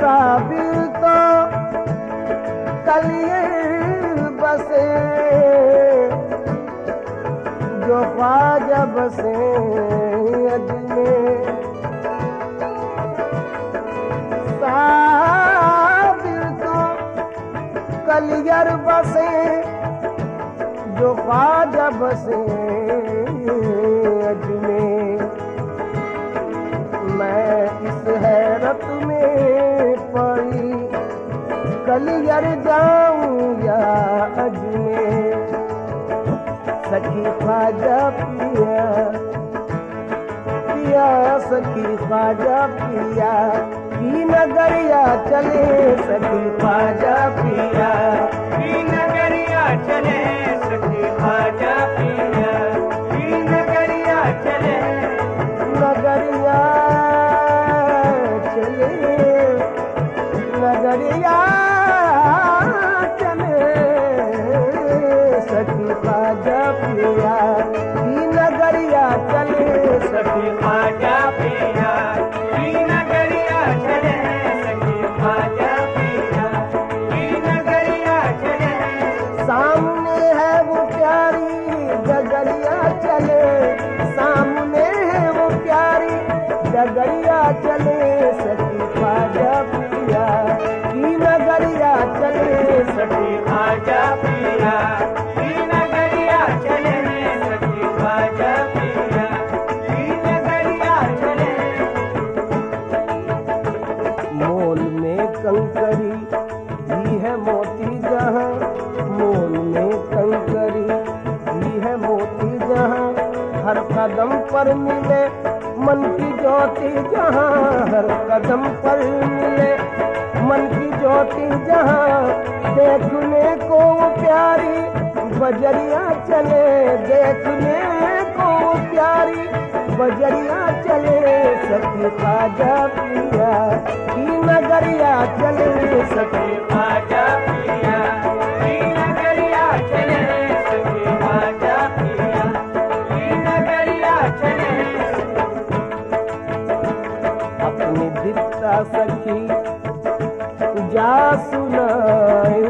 साबिर तो कलिए बसे जो ख्वाजा बसे अजमेर। साबिर तो कलियर बसे जो ख्वाजा बसे अजमेर। मैं इस हैरत में पड़ी कलियर जाऊं या अजमेर। सखी ख्वाजा पिया पिया सखी ख्वाजा पिया की नगरिया चले। सखी ख्वाजा पिया की नगरिया चले। सखी ख्वाजा पिया की नगरिया चले। नगरिया चले नगरिया चले। सखी ख्वाजा पिया की नगरिया चले। सखी ख्वाजा पिया की नगरिया चले। सखी ख्वाजा पिया की नगरिया चले। सामने है वो प्यारी डगरिया चले। सामने है वो प्यारी डगरिया चले। सखी ख्वाजा पिया की नगरिया चले। सखी ख्वाजा पिया की नगरिया चले। सखी ख्वाजा पिया की नगरिया चले। मोल में कंकरी भी है मोती जहाँ। मोल में कंकरी भी है मोती जहाँ। हर कदम पर मिले मन की ज्योति जहाँ। हर कदम पर मिले मन की ज्योति जहाँ। देखने को वो प्यारी बजरिया चले। देखने को वो प्यारी बजरिया चले। सखी ख्वाजा पिया की नगरिया चले। सखी ख्वाजा पिया की नगरिया चले। सखी ख्वाजा पिया की नगरिया चले। अपनी दित्ता सखी जा सुनाए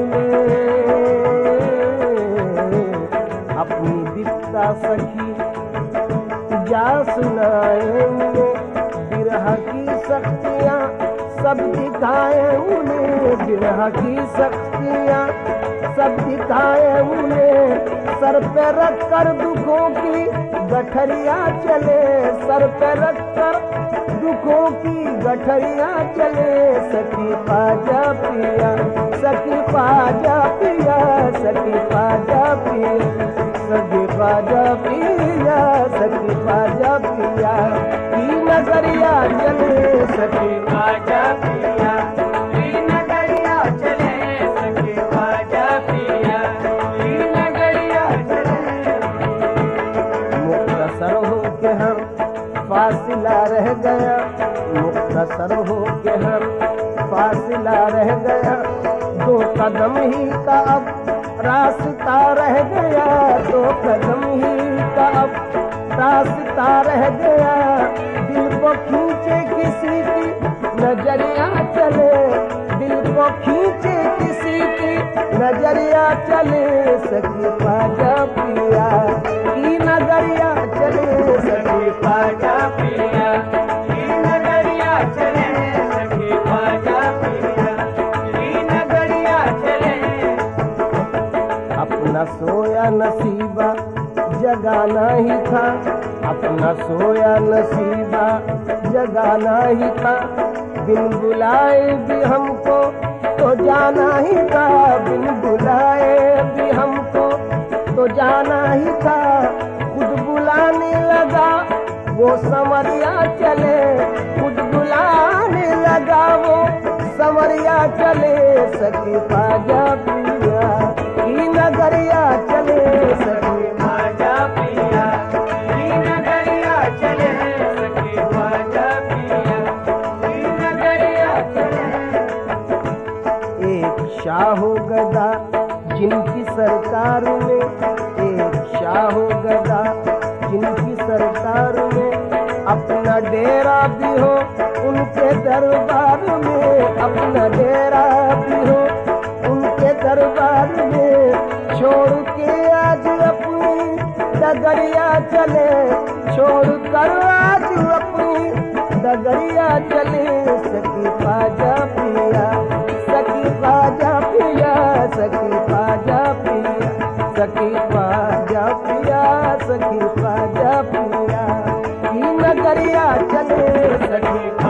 अपनी दित्ता सखी जा सुनाए बिरह की शक्तियाँ सब दिखाए उन्हें। बिरह की शक्तियाँ सब दिखाए उन्हें। सर पे रख कर दुखों की गठरिया चले। सर पे रख कर दुखों की गठरिया चले। सखी ख्वाजा पिया सखी ख्वाजा पिया सखी ख्वाजा पिया सखी ख्वाजा पिया सखी ख्वाजा पिया की नगरिया चले। सखी ख्वाजा पिया की नगरिया चले। सखी ख्वाजा पिया की नगरिया चले। मुख्तसर हो के हम फासिला रह गया। मुख्तसर हो के हम फासिला रह गया। दो कदम ही का अब रास्ता रह गया। दो कदम ही का अब रास्ता रह गया। दिल को खींचे किसी की नजरिया चले। दिल को खींचे किसी की नजरिया चले। सखी ख्वाजा पिया की नगरिया चले। सखी ख्वाजा पिया की नगरिया चले। सखी ख्वाजा पिया की नगरिया चले। अपना सोया नसीबा जगाना ही था। अपना सोया नसीबा जगाना ही था। बिन बुलाए भी हमको तो जाना ही था। बिन बुलाए भी हमको तो जाना ही था। खुद बुलाने लगा वो समरिया चले। खुद बुलाने लगा वो समरिया चले। सखी ख्वाजा पिया की नगरिया चले। सखी ख्वाजा पिया की नगरिया चले। सखी ख्वाजा पिया की नगरिया चले। एक शाहो गदा जिनकी सरकार में। एक शाहो गदा जिनकी सरकार में अपना डेरा भी हो उनके दरबार में, अपना डेरा भी हो उनके दरबार में, छोड़ के आज अपनी डगरिया चले, छोड़ कर आज अपनी डगरिया चले। सखी ख्वाजा पिया, सखी ख्वाजा पिया, सखी ख्वाजा पिया, सखी ख्वाजा पिया, सखी ख्वाजा पिया, की नगरिया चले सखी